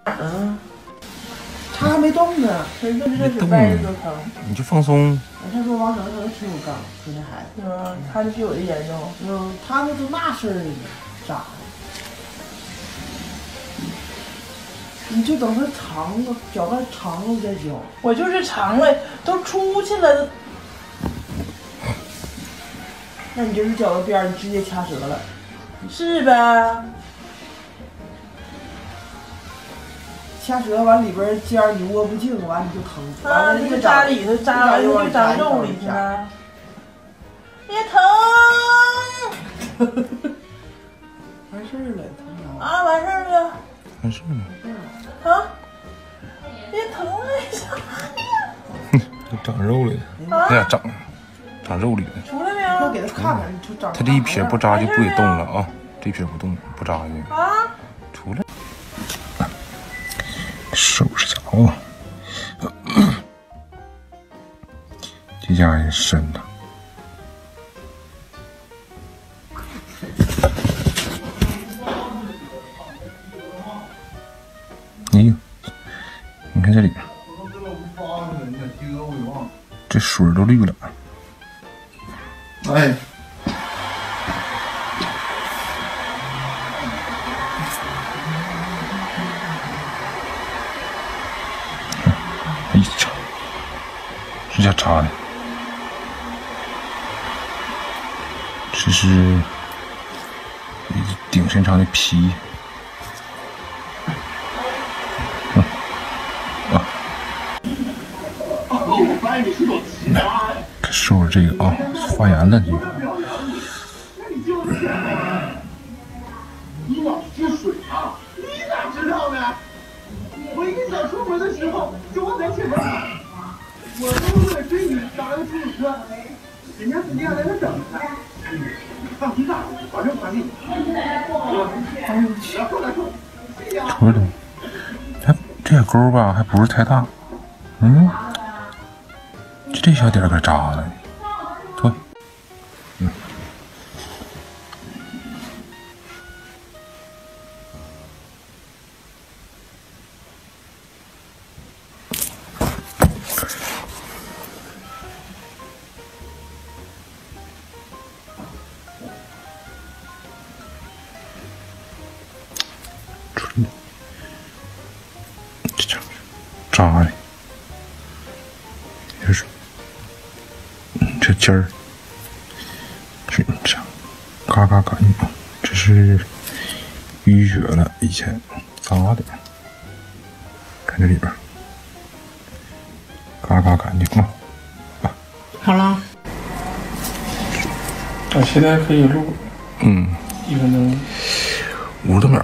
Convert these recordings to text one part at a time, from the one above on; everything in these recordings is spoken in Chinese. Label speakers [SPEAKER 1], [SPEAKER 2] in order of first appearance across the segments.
[SPEAKER 1] 嗯，他还没动呢，他这是歪着都疼。
[SPEAKER 2] 你就放松。
[SPEAKER 1] 他说王成他挺有刚，说那孩子，他就比我的严重。他们都那事儿了，咋的？你就等他长了，脚腕长了再教。我就是长了，都出去了。那你就是脚的边儿，你直接掐折了，是呗？掐折完里边尖儿你握不净，完你就疼。完了那个扎里头，扎完就扎肉里去了。别疼。完事儿了，疼啊！完事儿了。
[SPEAKER 2] 完事儿了。
[SPEAKER 1] 啊！别疼了，
[SPEAKER 2] 都长肉了。哎呀，长肉里了。
[SPEAKER 1] 出来没有？快给他看看，你长。
[SPEAKER 2] 他这一撇不扎就不给动了啊！这一撇不动不扎就。
[SPEAKER 1] 啊！
[SPEAKER 2] 出来。收拾家伙，这家也深呐。哎呦，你看这里边，这水都绿了。
[SPEAKER 3] 哎。这叫扎的，这是顶身上的皮。可收拾这个啊，发炎了这个。
[SPEAKER 4] 你老治水啊？你咋知道呢？我一想出门的时候就往咱前面跑。我都为了追你打了个出租车，人家司机还在那等着呢。放心吧，保证还给你。
[SPEAKER 2] 瞅瞅，它这沟吧还不是太大，就这小点儿可扎了，脱，扎的，就是这尖儿，是这样，嘎嘎干净。这是淤血了，以前扎的，看这里边，嘎嘎干净啊！
[SPEAKER 1] 好了，
[SPEAKER 3] 现在可以录，1分钟
[SPEAKER 2] 50多秒。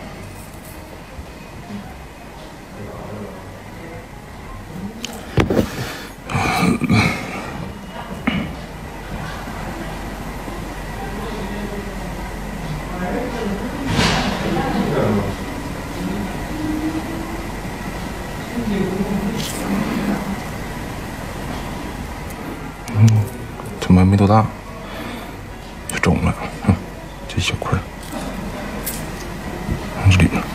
[SPEAKER 2] 怎么没多大，就肿了，这小块，这里面，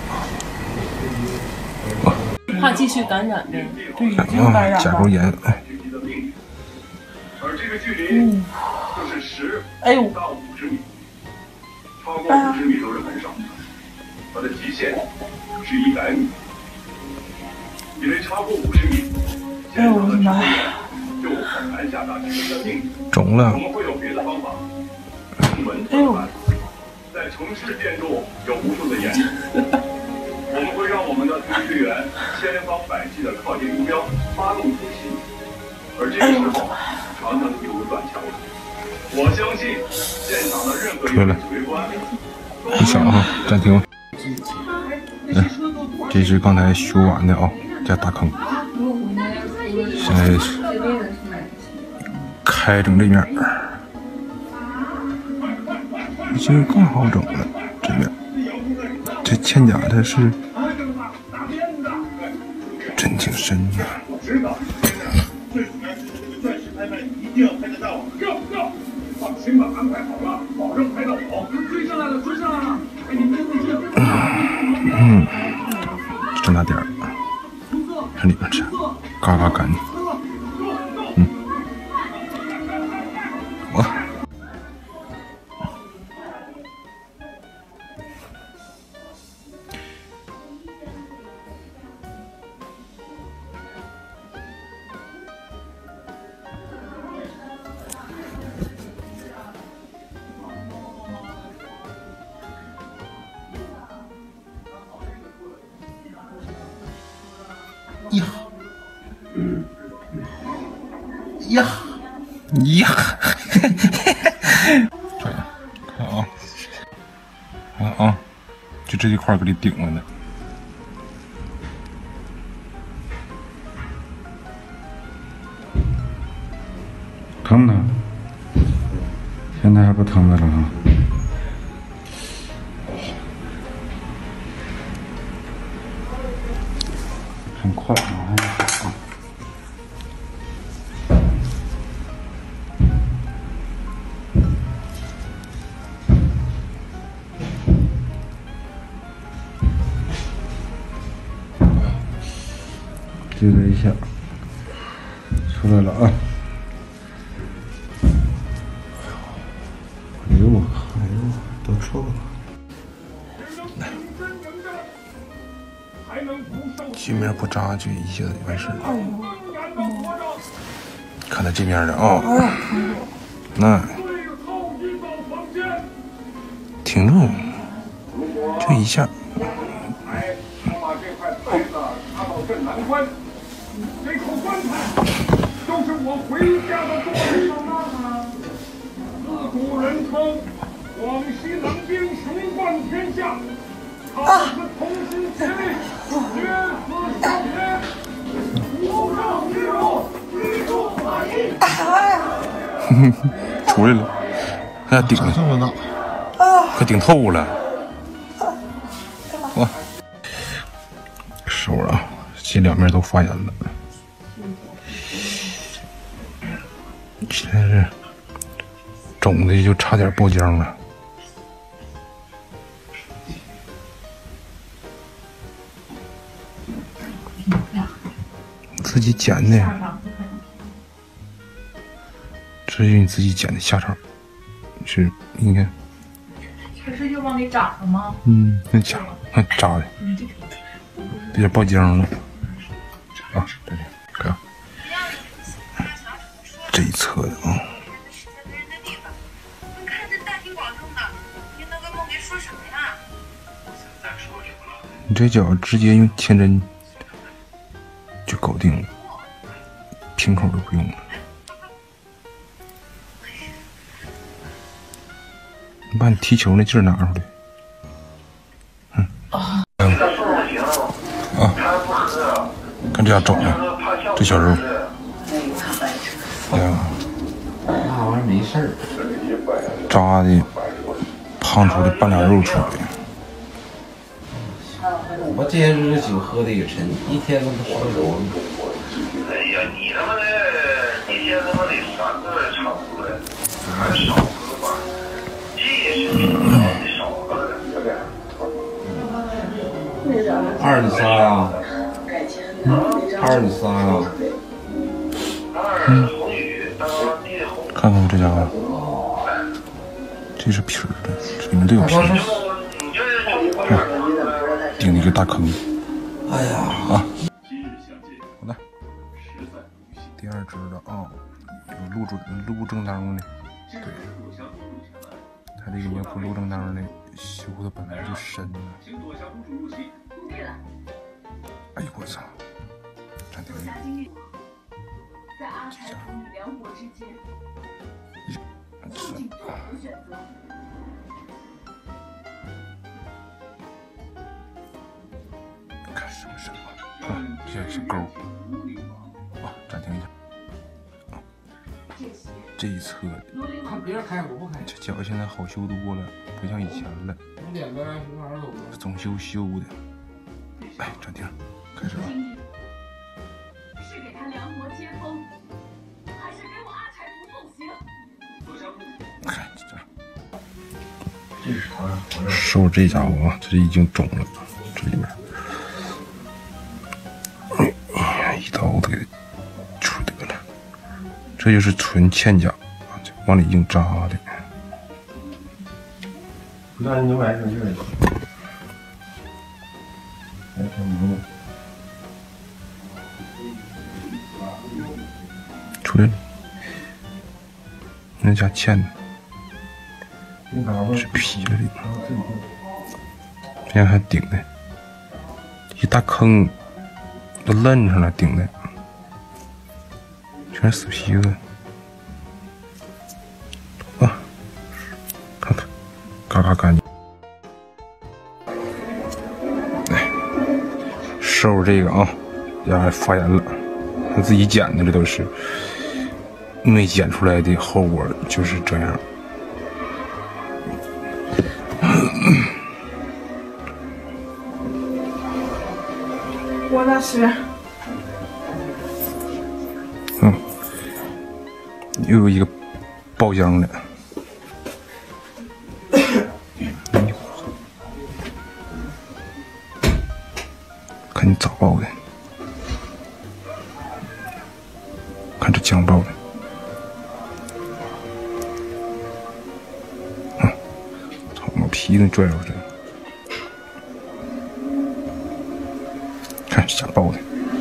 [SPEAKER 1] 怕继续感染的，这已经感染了。
[SPEAKER 2] 甲沟炎，哎。
[SPEAKER 4] 而这个距离就是
[SPEAKER 1] 10
[SPEAKER 4] 到50米，超过50米都是很少的，它的极限是100米，因为超过50米，现场的职员就无法拦下大学生的命运。
[SPEAKER 2] 肿了。
[SPEAKER 4] 我们会有别的方法，从文字看，在城市建筑有无数的眼睛，我们会让我们的程序员千方百计的靠近目标，发动突袭，而这个时候常常一如断桥。我相信现场的任何一位指挥官，
[SPEAKER 2] 你想啊，暂停。这是刚才修完的啊，这大坑，现在开整这面，其实更好整了。这面这嵌甲它是真挺深的。
[SPEAKER 4] 钻石拍卖一定要拍得到，放心吧，安排好了，保证拍到我。追上来了，追上来了！哎，你们真的是。
[SPEAKER 3] 剩那点儿，这里面吃，嘎嘎干净。我。
[SPEAKER 1] 呀，呀，
[SPEAKER 3] 呀，这样，看啊，看啊，就这一块给你顶了呢。
[SPEAKER 2] 疼不疼？现在还不疼了是吧？很快啊！这个一下出来了啊！哎呦，都臭了。
[SPEAKER 3] 这面不扎就一下子就完事了。看他这面的啊，那挺重，就一下。
[SPEAKER 4] 这口棺材就是我回家的座位。自古人称广西冷兵雄冠天下，靠此同心协力，决死相约，无上于我，宇宙法义。
[SPEAKER 3] 出来了，还顶了，
[SPEAKER 1] 这么大，
[SPEAKER 3] 快顶透了。哇，手啊，这两面都发炎了。现在是肿的就差点爆浆了。自己剪的，这是你自己剪的下场，是你看。
[SPEAKER 5] 这是又往里长了吗？
[SPEAKER 3] 那假，还扎的，有点爆浆了。啊，这里看，这一侧的啊。
[SPEAKER 6] 看着大庭广众的，你那个梦给说什么呀？
[SPEAKER 3] 你这脚直接用铅针就搞定了，瓶口都不用了。你把你踢球那劲儿拿出来。看这样肿的，这小肉。
[SPEAKER 1] 那玩意儿没事儿，
[SPEAKER 3] 扎的胖出的半拉肉出来。
[SPEAKER 1] 我这些日子酒喝的也沉，一天都不烧酒。
[SPEAKER 4] 哎呀，你他妈的一天他妈得3个场子，还少喝吧？这也是你少喝了2点。
[SPEAKER 1] 23呀，23呀。
[SPEAKER 3] 看看我这家伙，这是皮儿的，这里面都有皮儿。顶了一个大坑。
[SPEAKER 1] 哎呀
[SPEAKER 3] 啊！好的，第二只的啊，有路正当的，对，它这个面铺路正当的，修的本来就深了。哎呦我操！暂停一下。
[SPEAKER 6] 在阿柴与梁博之间，究竟作何选择？
[SPEAKER 3] 看什么什么？看这小沟啊！暂停一下。啊，这一侧
[SPEAKER 1] 看别人开我不开。
[SPEAKER 3] 这脚现在好修多了，不像以前了。
[SPEAKER 1] 5点呗，熊孩走。
[SPEAKER 3] 总修的。哎，暂停，开始吧。
[SPEAKER 6] 是给他梁博接风，还是给我阿柴图送行？
[SPEAKER 3] 看这手这家伙啊，这已经肿了，这里面。 头都给出得了，这就是纯嵌夹，往里硬扎的。
[SPEAKER 2] 不但你买成这个，还挺萌的。
[SPEAKER 3] 出来了，那家嵌的，是皮了的，这样还顶的，一大坑都愣上了，顶的，全是死皮子。啊，看看，嘎嘎干净。来，收拾这个啊，呀发炎了，他自己剪的，这都是。没剪出来的后果就是这样。
[SPEAKER 1] 我那是。
[SPEAKER 3] 又有一个爆浆的。看你咋爆的，看这浆爆的。皮能拽出去，看是假爆的，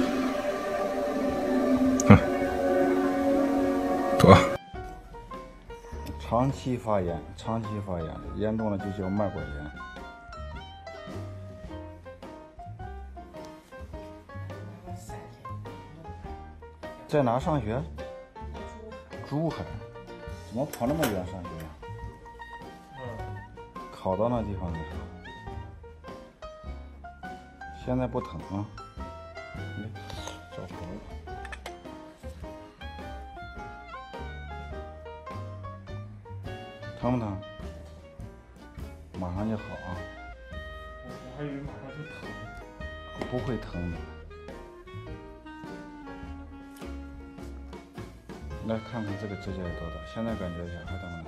[SPEAKER 3] 妥。
[SPEAKER 7] 长期发炎，严重了就叫脉管炎。在哪上学？珠海。怎么跑那么远上学呀？考到那地方去，现在不疼啊？找头疼不疼？马上就好啊！
[SPEAKER 2] 我还以为马上就疼。
[SPEAKER 7] 不会疼的。来看看这个指甲有多大，现在感觉一下还疼吗？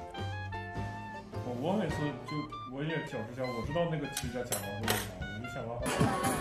[SPEAKER 2] 我每次就我也矫治一下，我知道那个指甲甲毛会长，我就想办法。